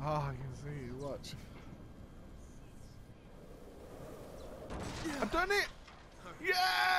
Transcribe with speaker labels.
Speaker 1: Oh, I can see you. Watch. I've done it! Yeah!